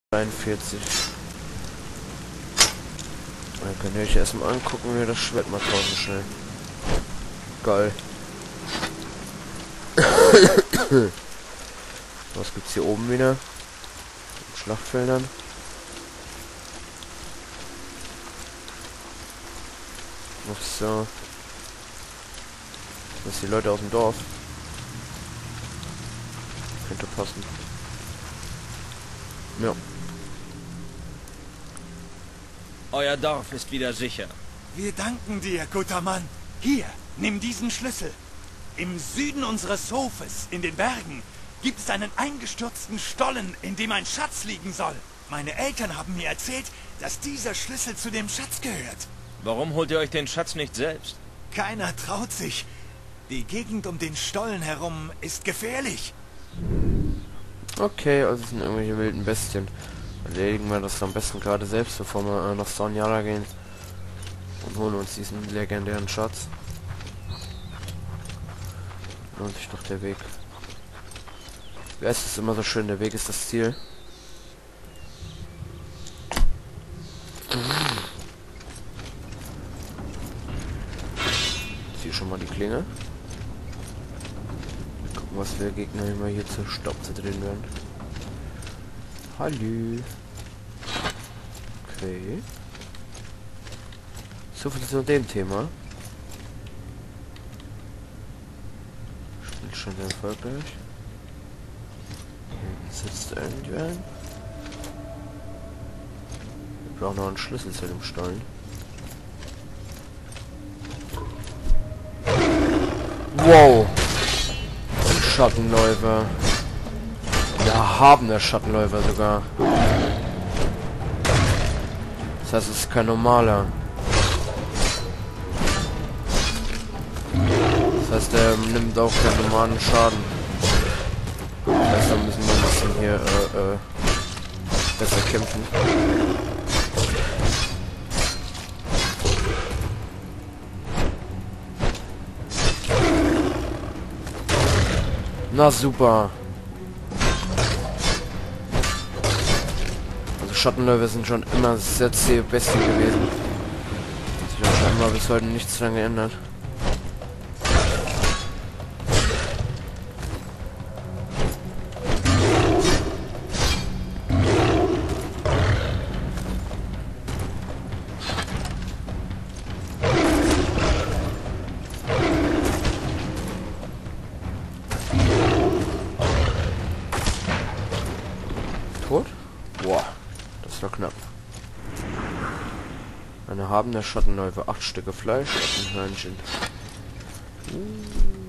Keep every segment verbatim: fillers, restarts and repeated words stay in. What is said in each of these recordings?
dreiundvierzig. Dann könnt ihr euch erstmal angucken, wie wir das Schwert mal tauschen schnell. Geil. Was gibt's hier oben wieder? In Schlachtfeldern. Ach so. Das sind die Leute aus dem Dorf. Könnte passen. Ja. Euer Dorf ist wieder sicher. Wir danken dir, guter Mann. Hier, nimm diesen Schlüssel. Im Süden unseres Hofes, in den Bergen, gibt es einen eingestürzten Stollen, in dem ein Schatz liegen soll. Meine Eltern haben mir erzählt, dass dieser Schlüssel zu dem Schatz gehört. Warum holt ihr euch den Schatz nicht selbst? Keiner traut sich. Die Gegend um den Stollen herum ist gefährlich. Okay, also es sind irgendwelche wilden Bestien. Erledigen wir das am besten gerade selbst, bevor wir äh, nach Sonjara gehen. Und holen uns diesen legendären Schatz. Lohnt sich doch der Weg. Es ist immer so schön, der Weg ist das Ziel. Zieh schon mal die Klinge. Gucken, was wir Gegner immer hier zu Staub zerdrehen werden. Hallo. Okay. So viel zu dem Thema. Spielt schon sehr erfolgreich. Hier sitzt irgendwer. Wir brauchen noch einen Schlüssel zu dem Stollen. Wow! Ein Schattenläufer. Wir haben der Schattenläufer sogar. Das heißt, es ist kein normaler. Das heißt, er nimmt auch keinen normalen Schaden. Das heißt, da müssen wir ein bisschen hier äh, äh, besser kämpfen. Na super. Also Schattenläufer sind schon immer sehr zähe Bestien gewesen. Hat sich auch scheinbar bis heute nichts dran geändert. Tot? Boah, das war knapp. Eine erhabene Schattenläufer, acht Stücke Fleisch und ein Hörnchen. Uh.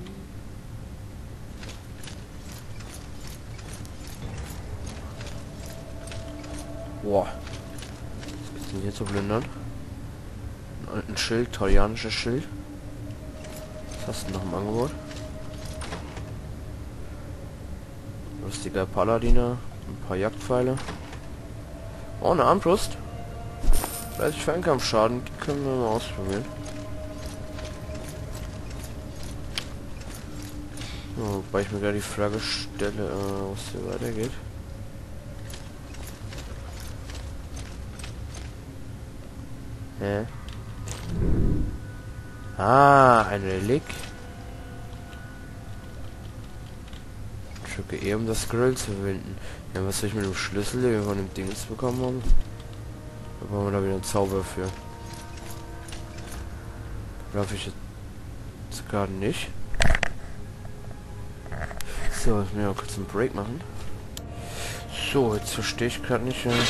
Boah. Was gibt's denn hier zu plündern? Ein Schild, trojanisches Schild. Was hast du noch im Angebot? Lustiger Paladiner. Ein paar Jagdpfeile. Oh, eine Armbrust. dreißig Fernkampfschaden. Die können wir mal ausprobieren. Oh, wobei ich mir gerade die Frage stelle, äh, was hier weitergeht. Hä? Ah, ein Relik. Drücke E, um das Grill zu verwenden. Ja, was soll ich mit dem Schlüssel, den wir von dem Dings bekommen haben? Da brauchen wir da wieder einen Zauber für. Darf ich jetzt gerade nicht. So, jetzt müssen wir kurz einen Break machen. So, jetzt verstehe ich gerade nicht, äh,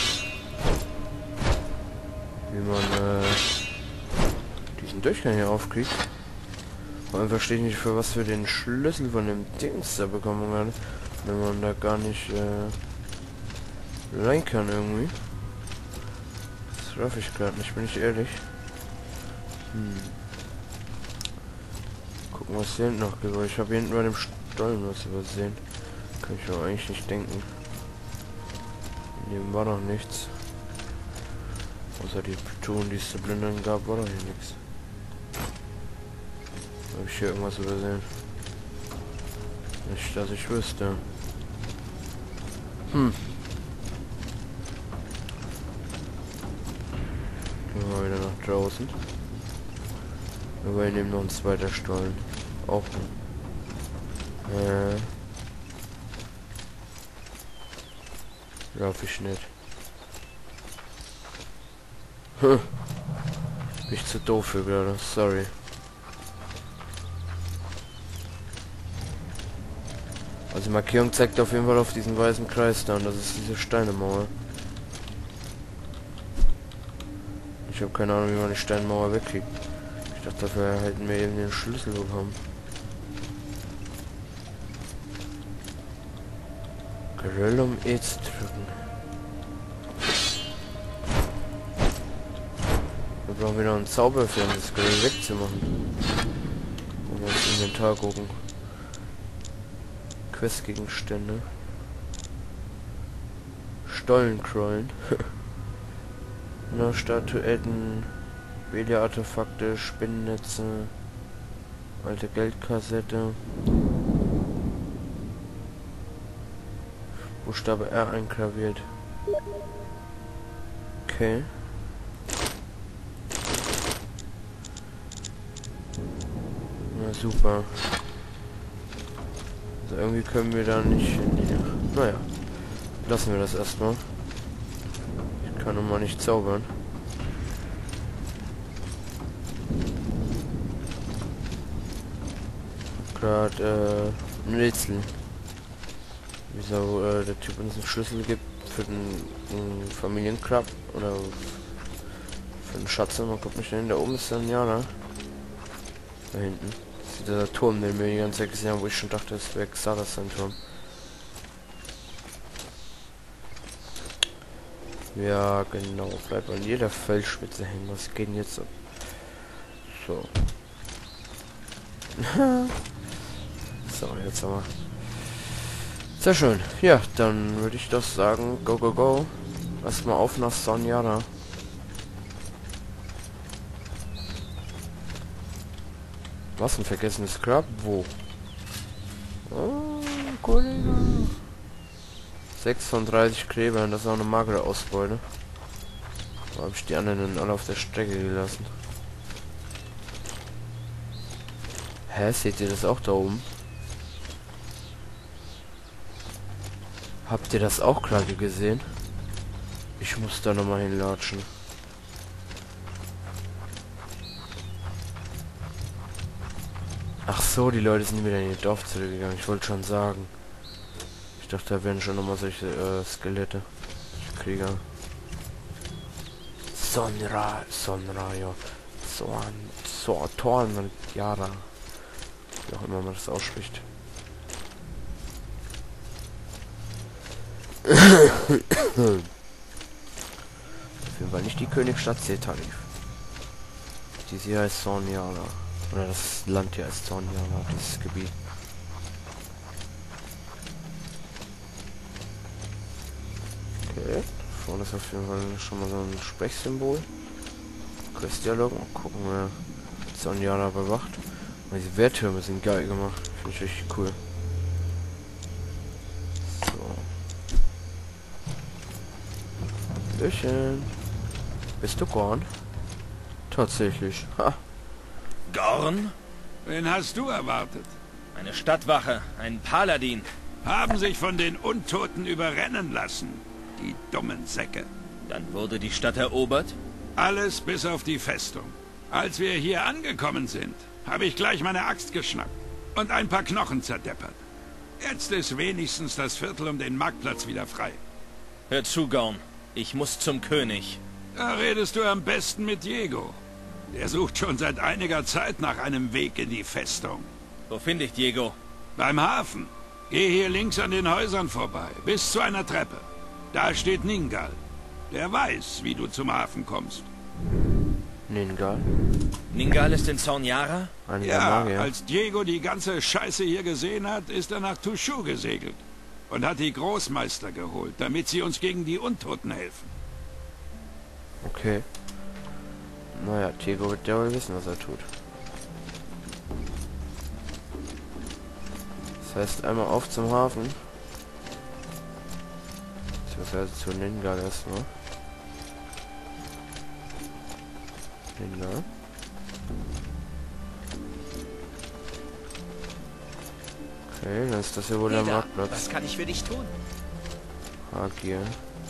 wie man äh, diesen Durchgang hier aufkriegt. Vor allem verstehe ich nicht, für was wir den Schlüssel von dem Dings da bekommen werden, wenn man da gar nicht äh, rein kann irgendwie. Das raff ich gerade nicht, bin ich ehrlich. Hm. Gucken, was hier hinten noch gibt. Ich habe hier hinten bei dem Stollen was übersehen. Kann ich aber eigentlich nicht denken. Hier war noch nichts. Außer die Betonen, die es zu plündern gab, war doch hier nichts. Habe ich hier irgendwas übersehen? Nicht, dass ich wüsste. Hm. draußen. Aber wir nehmen noch ein zweiter Stollen. Auch. Äh. Lauf ich nicht. Hm. Bin ich zu doof für gerade. Sorry. Also die Markierung zeigt auf jeden Fall auf diesen weißen Kreis da und das ist diese Steinemauer. Ich habe keine Ahnung, wie man die Steinmauer wegkriegt. Ich dachte, dafür hätten wir eben den Schlüssel bekommen. Grill um E zu drücken. Wir brauchen wieder einen Zauber für um das Grill wegzumachen. Und mal ins Inventar gucken. Questgegenstände. Stollenkrollen. Na, Statuetten, Belia-Artefakte, Spinnennetze, alte Geldkassette. Buchstabe R eingraviert. Okay. Na super. Also irgendwie können wir da nicht hin. Naja. Lassen wir das erstmal. Ich kann nun mal nicht zaubern. Gerade äh, ein Rätsel. Wieso äh, der Typ uns einen Schlüssel gibt für den, den Familienclub oder für den Schatz. Man guckt mich hin. Da oben ist ein Jana. Da hinten. Das ist dieser Turm, den wir die ganze Zeit gesehen haben, wo ich schon dachte, es wäre Xardas sein Turm. Ja, genau. Bleibt an jeder Felsspitze hängen. Was geht denn jetzt ab? So. So, jetzt haben wir. Sehr schön. Ja, dann würde ich das sagen. Go, go, go. Erstmal auf nach Sonjara. Was, ein vergessenes Scrub? Wo? Oh, Kollege. sechs von dreißig Gräbern, das ist auch eine magere Ausbeute. Da habe ich die anderen alle auf der Strecke gelassen. Hä, seht ihr das auch da oben? Habt ihr das auch gerade gesehen? Ich muss da nochmal hinlatschen. Ach so, die Leute sind wieder in ihr Dorf zurückgegangen. Ich wollte schon sagen. Ich dachte, da wären schon nochmal solche äh, Skelette. Krieger. Sonra, Sonra, ja. Son, so, Torn, Jara. Wie auch immer man das ausspricht. Auf jeden Fall nicht die Königsstadt Setarif. Die hier heißt Sonjara. Oder das Land hier heißt Sonjara, das Gebiet. Okay, vorne ist auf jeden Fall schon mal so ein Sprechsymbol. Questdialog, mal gucken, wer Sonjara bewacht. Und diese Wehrtürme sind geil gemacht, finde ich richtig cool. Hallöchen. Bist du Gorn? Tatsächlich. Ha. Gorn? Wen hast du erwartet? Eine Stadtwache, ein Paladin. Haben sich von den Untoten überrennen lassen. Die dummen Säcke. Dann wurde die Stadt erobert? Alles bis auf die Festung. Als wir hier angekommen sind, habe ich gleich meine Axt geschnappt und ein paar Knochen zerdeppert. Jetzt ist wenigstens das Viertel um den Marktplatz wieder frei. Hör zu, Gorn. Ich muss zum König. Da redest du am besten mit Diego. Der sucht schon seit einiger Zeit nach einem Weg in die Festung. Wo finde ich Diego? Beim Hafen. Geh hier links an den Häusern vorbei, bis zu einer Treppe. Da steht Ningal. Der weiß, wie du zum Hafen kommst. Ningal? Ningal ist in Sonjara? Ja, als Diego die ganze Scheiße hier gesehen hat, ist er nach Tushu gesegelt. Und hat die Großmeister geholt, damit sie uns gegen die Untoten helfen. Okay. Naja, Diego wird ja wohl wissen, was er tut. Das heißt, einmal auf zum Hafen. Beziehungsweise zu Ningal erstmal. Linda. Okay, dann ist das ja wohl der Leda, Marktplatz. was kann ich für dich tun? Hagier.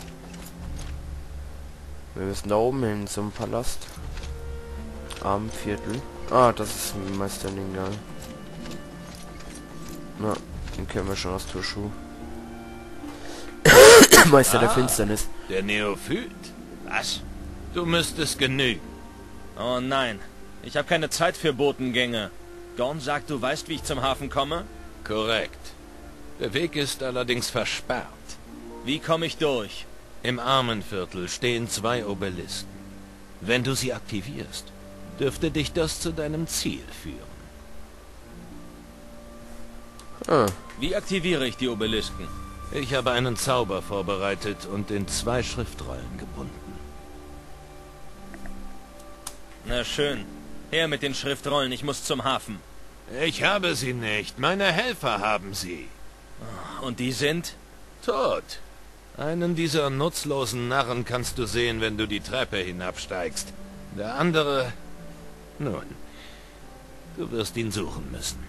Wir müssen da oben hin zum Palast. Am Viertel. Ah, das ist Meister Lingal. Na, den kennen wir schon aus Turschuh. Meister Ah. der Finsternis. Der Neophyt? Was? Du müsstest genügen. Oh nein, ich habe keine Zeit für Botengänge. Gorn sagt, du weißt, wie ich zum Hafen komme? Korrekt. Der Weg ist allerdings versperrt. Wie komme ich durch? Im Armenviertel stehen zwei Obelisken. Wenn du sie aktivierst, dürfte dich das zu deinem Ziel führen. Ah, Wie aktiviere ich die Obelisken? Ich habe einen Zauber vorbereitet und in zwei Schriftrollen gebunden. Na schön. Her mit den Schriftrollen, ich muss zum Hafen. Ich habe sie nicht. Meine Helfer haben sie. Und die sind? Tot. Einen dieser nutzlosen Narren kannst du sehen, wenn du die Treppe hinabsteigst. Der andere... Nun, du wirst ihn suchen müssen.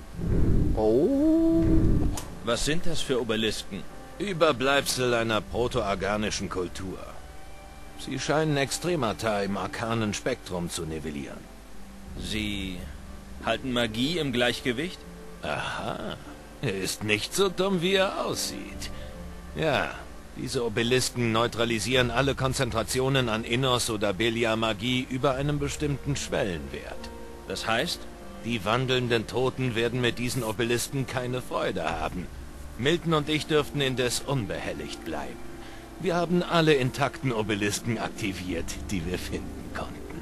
oh. Was sind das für Obelisken? Überbleibsel einer protoorganischen Kultur. Sie scheinen Extremata im arkanen Spektrum zu nivellieren. Sie halten Magie im Gleichgewicht? Aha, er ist nicht so dumm, wie er aussieht. Ja, diese Obelisken neutralisieren alle Konzentrationen an Innos- oder Belia-Magie über einem bestimmten Schwellenwert. Das heißt? Die wandelnden Toten werden mit diesen Obelisken keine Freude haben. Milton und ich dürften indes unbehelligt bleiben. Wir haben alle intakten Obelisken aktiviert, die wir finden konnten.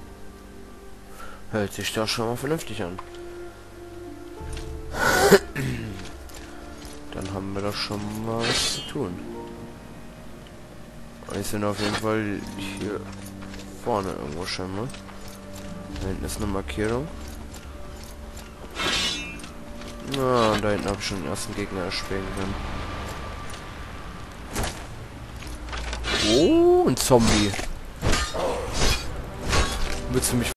Hört sich doch schon mal vernünftig an. Dann haben wir doch schon mal was zu tun. Wir sind auf jeden Fall hier vorne irgendwo scheinbar. Da hinten ist eine Markierung. Na, und da hinten habe ich schon den ersten Gegner erspähen können. Oh, ein Zombie. Willst du mich